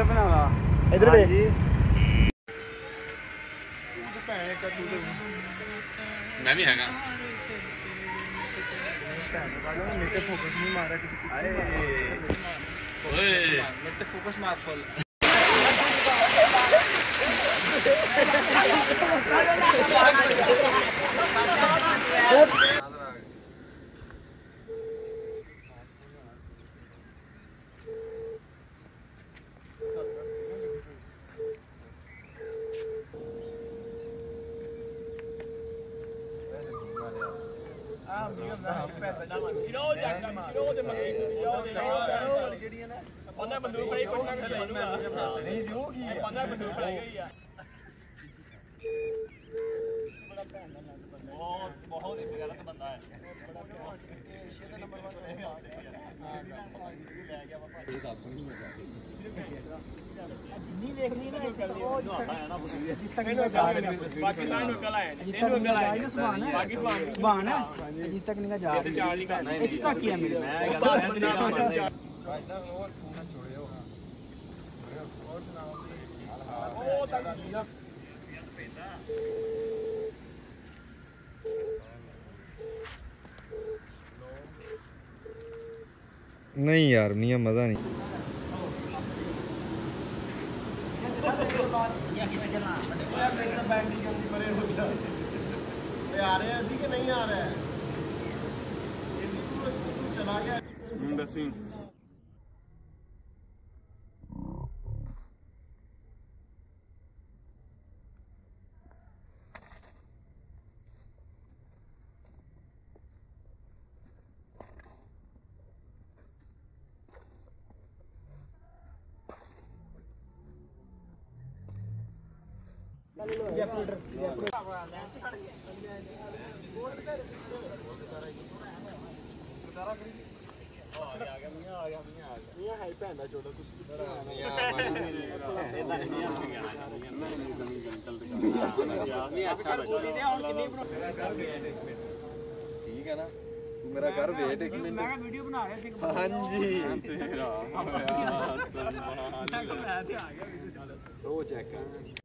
video ਬਣਾਵਾ ਇਧਰ ਵੇ ਜੀ ਭੈਣੇ ਕੱਟੂ ਤੇ ਮੈਂ ਵੀ ਹੈਗਾ ਮੇਰੇ ਤੇ ਫੋਕਸ ਨਹੀਂ ਮਾਰਿਆ ਕਿਸੇ ਓਏ ਮੇਰੇ ਤੇ ਫੋਕਸ ਮਾਰ ਫੁੱਲ ਉਹਨੇ ਬੰਦੂਕ ਫੜੀ ਕੋਈ ਨਾ ਨਹੀਂ ਜੋ ਕੀ ਹੈ ਉਹਨੇ ਬੰਦੂਕ ਫੜੀ ਹੋਈ ਆ ਬੜਾ ਭੈਣ ਦਾ ਨੰਦ ਬੰਦਾ ਬਹੁਤ ਹੀ ਗਲਤ ਬੰਦਾ ਹੈ ਛੇਲੇ ਨੰਬਰ 1 ਰਹੇਗਾ ਲੈ ਗਿਆ ਪਾਪਾ ਇਹ ਤਾਂ ਆਪਣੀ ਮਜ਼ਾ ਜਿੰਨੀ ਦੇਖਣੀ ਨਾ ਉਹ ਪਾਕਿਸਤਾਨ ਨੂੰ ਕਲਾ ਹੈ ਇਹਨੂੰ ਕਲਾ ਹੈ ਪਾਕਿਸਤਾਨ ਸੁਭਾਨ ਹੈ ਅਜੇ ਤੱਕ ਨਹੀਂ ਜਾ ਰਹੀ ਚਾਲ ਨਹੀਂ ਕਰਨਾ ਇਸ ਤੱਕ ਹੀ ਹੈ ਮੇਰੇ ਮੈਂ ਗੱਲ ਹੈ ਫਾਇਦਾ ਉਹ ਸਕੂਨ ਨਾਲ ਛੋੜਿਓ ਹੋਰ ਸੁਣਾਓ ਉਹ ਤਾਂ नहीं यार मियां मजा नहीं आ रहे हैं कि नहीं आ रहा है चला गया ठीक है ना तू मेरा घर वेट एक मिनट मैं वीडियो बना रहा सी हां जी तेरा यार वो चेक कर